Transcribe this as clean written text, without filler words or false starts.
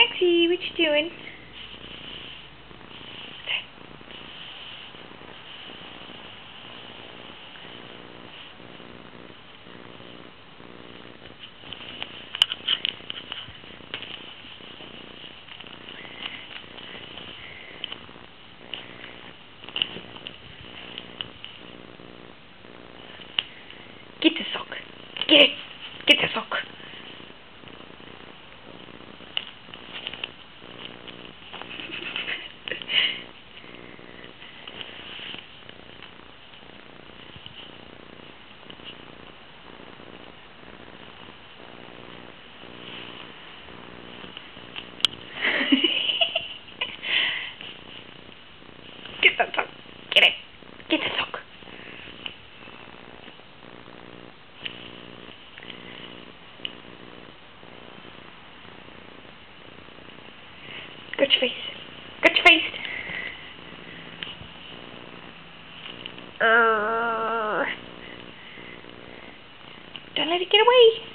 Maxie, what you doing? Get the sock. Get it. Get the sock. Get that sock. Get it. Get the sock. Got your face. Got your face. Don't let it get away.